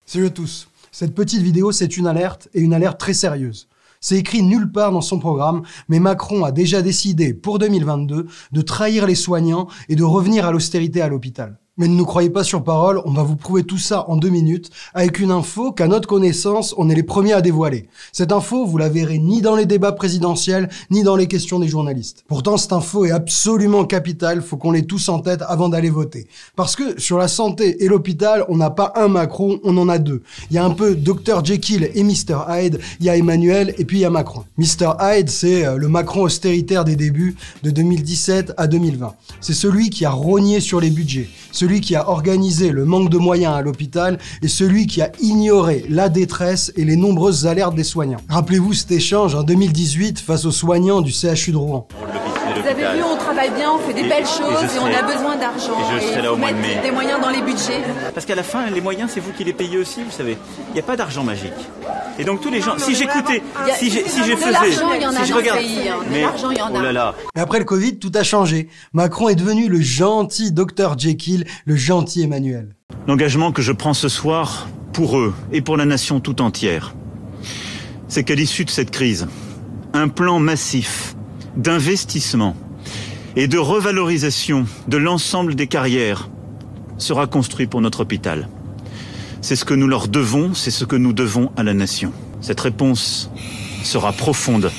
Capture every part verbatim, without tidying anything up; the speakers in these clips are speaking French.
Salut à tous. Cette petite vidéo, c'est une alerte, et une alerte très sérieuse. C'est écrit nulle part dans son programme, mais Macron a déjà décidé, pour deux mille vingt-deux, de trahir les soignants et de revenir à l'austérité à l'hôpital. Mais ne nous croyez pas sur parole, on va vous prouver tout ça en deux minutes, avec une info qu'à notre connaissance, on est les premiers à dévoiler. Cette info, vous la verrez ni dans les débats présidentiels, ni dans les questions des journalistes. Pourtant, cette info est absolument capitale, faut qu'on l'ait tous en tête avant d'aller voter. Parce que sur la santé et l'hôpital, on n'a pas un Macron, on en a deux. Il y a un peu docteur Jekyll et mister Hyde, il y a Emmanuel et puis il y a Macron. mister Hyde, c'est le Macron austéritaire des débuts, de deux mille dix-sept à deux mille vingt. C'est celui qui a rogné sur les budgets, celui qui a organisé le manque de moyens à l'hôpital et celui qui a ignoré la détresse et les nombreuses alertes des soignants. Rappelez-vous cet échange en deux mille dix-huit face aux soignants du C H U de Rouen. Vous avez vu, on travaille bien, on fait des belles choses et, et on a besoin d'argent. Et je serai là au mois de mai. Des moyens dans les budgets. Parce qu'à la fin, les moyens, c'est vous qui les payez aussi, vous savez. Il n'y a pas d'argent magique. Et donc tous les gens, si j'écoutais, si, si je faisais, si je regardais, mais l'argent, il y en a. Oh là là. Et après le Covid, tout a changé. Macron est devenu le gentil docteur Jekyll, le gentil Emmanuel. L'engagement que je prends ce soir, pour eux et pour la nation tout entière, c'est qu'à l'issue de cette crise, un plan massif d'investissement et de revalorisation de l'ensemble des carrières sera construit pour notre hôpital. C'est ce que nous leur devons, c'est ce que nous devons à la nation. Cette réponse sera profonde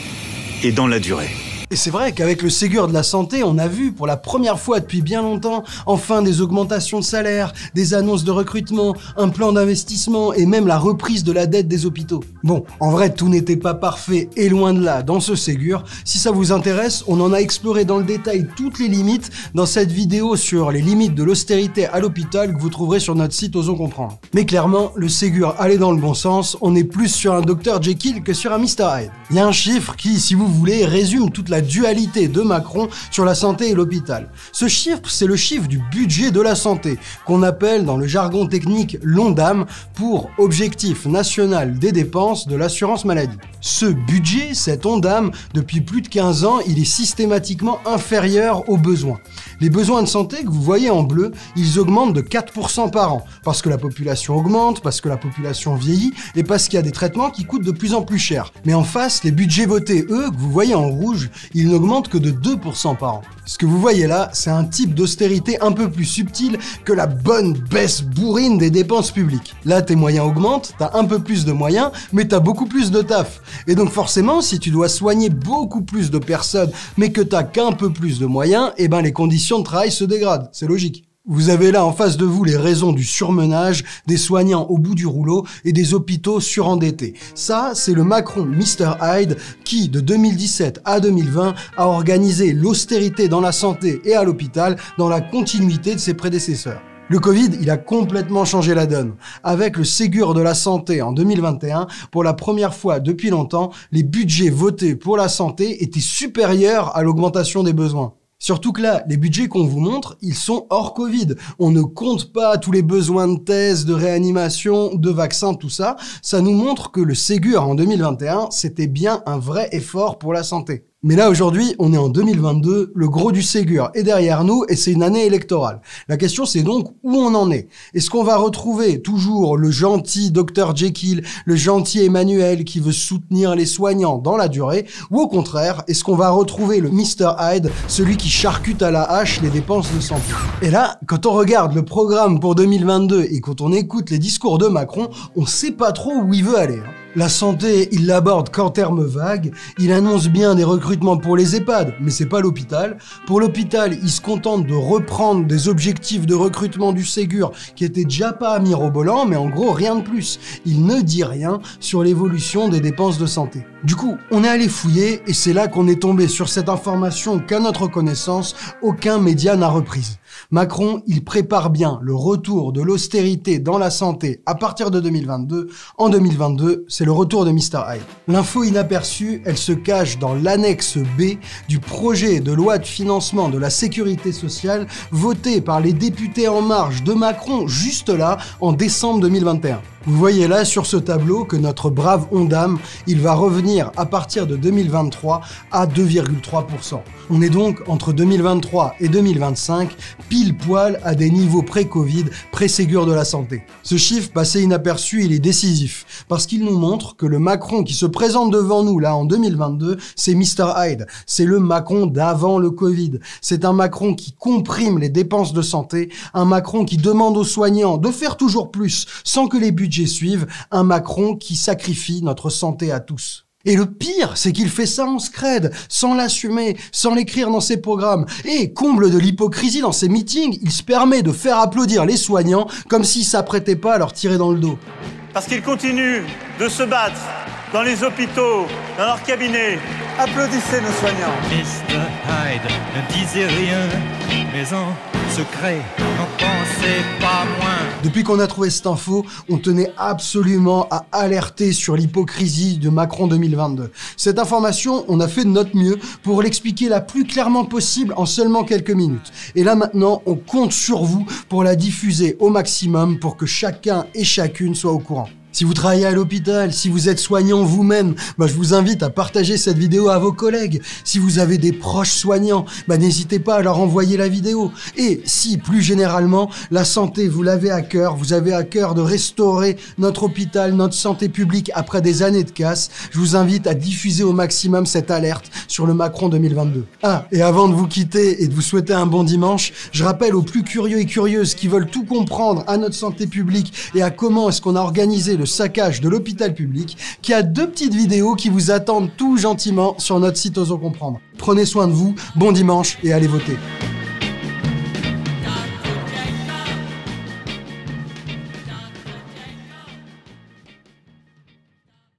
et dans la durée. Et c'est vrai qu'avec le Ségur de la santé, on a vu pour la première fois depuis bien longtemps, enfin des augmentations de salaire, des annonces de recrutement, un plan d'investissement et même la reprise de la dette des hôpitaux. Bon, en vrai, tout n'était pas parfait et loin de là dans ce Ségur. Si ça vous intéresse, on en a exploré dans le détail toutes les limites dans cette vidéo sur les limites de l'austérité à l'hôpital que vous trouverez sur notre site Osons Comprendre. Mais clairement, le Ségur allait dans le bon sens, on est plus sur un docteur Jekyll que sur un mister Hyde. Il y a un chiffre qui, si vous voulez, résume toute la dualité de Macron sur la santé et l'hôpital. Ce chiffre, c'est le chiffre du budget de la santé, qu'on appelle dans le jargon technique l'ONDAM pour Objectif National des Dépenses de l'Assurance Maladie. Ce budget, cet ONDAM, depuis plus de quinze ans, il est systématiquement inférieur aux besoins. Les besoins de santé que vous voyez en bleu, ils augmentent de quatre pour cent par an, parce que la population augmente, parce que la population vieillit, et parce qu'il y a des traitements qui coûtent de plus en plus cher. Mais en face, les budgets votés, eux, que vous voyez en rouge, ils n'augmentent que de deux pour cent par an. Ce que vous voyez là, c'est un type d'austérité un peu plus subtil que la bonne baisse bourrine des dépenses publiques. Là, tes moyens augmentent, t'as un peu plus de moyens, mais t'as beaucoup plus de taf. Et donc forcément, si tu dois soigner beaucoup plus de personnes, mais que t'as qu'un peu plus de moyens, eh ben les conditions de travail se dégradent. C'est logique. Vous avez là en face de vous les raisons du surmenage, des soignants au bout du rouleau et des hôpitaux surendettés. Ça, c'est le Macron mister Hyde qui, de deux mille dix-sept à deux mille vingt, a organisé l'austérité dans la santé et à l'hôpital dans la continuité de ses prédécesseurs. Le Covid, il a complètement changé la donne. Avec le Ségur de la santé en deux mille vingt et un, pour la première fois depuis longtemps, les budgets votés pour la santé étaient supérieurs à l'augmentation des besoins. Surtout que là, les budgets qu'on vous montre, ils sont hors Covid. On ne compte pas tous les besoins de thèses, de réanimation, de vaccins, tout ça. Ça nous montre que le Ségur en deux mille vingt et un, c'était bien un vrai effort pour la santé. Mais là, aujourd'hui, on est en deux mille vingt-deux, le gros du Ségur est derrière nous et c'est une année électorale. La question, c'est donc où on en est. Est-ce qu'on va retrouver toujours le gentil docteur Jekyll, le gentil Emmanuel qui veut soutenir les soignants dans la durée, ou au contraire, est-ce qu'on va retrouver le mister Hyde, celui qui charcute à la hache les dépenses de santé? Et là, quand on regarde le programme pour deux mille vingt-deux et quand on écoute les discours de Macron, on sait pas trop où il veut aller, hein. La santé, il l'aborde qu'en termes vagues, il annonce bien des recrutements pour les EHPAD, mais c'est pas l'hôpital. Pour l'hôpital, il se contente de reprendre des objectifs de recrutement du Ségur qui étaient déjà pas mirobolants, mais en gros rien de plus. Il ne dit rien sur l'évolution des dépenses de santé. Du coup, on est allé fouiller et c'est là qu'on est tombé sur cette information qu'à notre connaissance, aucun média n'a reprise. Macron, il prépare bien le retour de l'austérité dans la santé à partir de deux mille vingt-deux. En deux mille vingt-deux, c'est le retour de mister Hyde. L'info inaperçue, elle se cache dans l'annexe B du projet de loi de financement de la sécurité sociale voté par les députés En Marche de Macron juste là en décembre deux mille vingt et un. Vous voyez là sur ce tableau que notre brave ONDAM, il va revenir à partir de deux mille vingt-trois à deux virgule trois pour cent. On est donc entre deux mille vingt-trois et deux mille vingt-cinq pile poil à des niveaux pré-Covid, pré-Ségur de la santé. Ce chiffre, passé inaperçu, il est décisif, parce qu'il nous montre que le Macron qui se présente devant nous, là, en deux mille vingt-deux, c'est mister Hyde. C'est le Macron d'avant le Covid. C'est un Macron qui comprime les dépenses de santé, un Macron qui demande aux soignants de faire toujours plus, sans que les budgets suivent, un Macron qui sacrifie notre santé à tous. Et le pire, c'est qu'il fait ça en scred, sans l'assumer, sans l'écrire dans ses programmes. Et, comble de l'hypocrisie dans ses meetings, il se permet de faire applaudir les soignants comme s'il s'apprêtait pas à leur tirer dans le dos. Parce qu'ils continuent de se battre dans les hôpitaux, dans leurs cabinets. Applaudissez nos soignants. mister Hyde ne disait rien, mais en secret, n'en pensez pas moins. Depuis qu'on a trouvé cette info, on tenait absolument à alerter sur l'hypocrisie de Macron deux mille vingt-deux. Cette information, on a fait de notre mieux pour l'expliquer la plus clairement possible en seulement quelques minutes. Et là maintenant, on compte sur vous pour la diffuser au maximum pour que chacun et chacune soit au courant. Si vous travaillez à l'hôpital, si vous êtes soignant vous-même, bah je vous invite à partager cette vidéo à vos collègues. Si vous avez des proches soignants, bah n'hésitez pas à leur envoyer la vidéo. Et si, plus généralement, la santé, vous l'avez à cœur, vous avez à cœur de restaurer notre hôpital, notre santé publique après des années de casse, je vous invite à diffuser au maximum cette alerte sur le Macron deux mille vingt-deux. Ah, et avant de vous quitter et de vous souhaiter un bon dimanche, je rappelle aux plus curieux et curieuses qui veulent tout comprendre à notre santé publique et à comment est-ce qu'on a organisé le saccage de l'hôpital public, qu'il y a deux petites vidéos qui vous attendent tout gentiment sur notre site Osons Comprendre. Prenez soin de vous, bon dimanche et allez voter.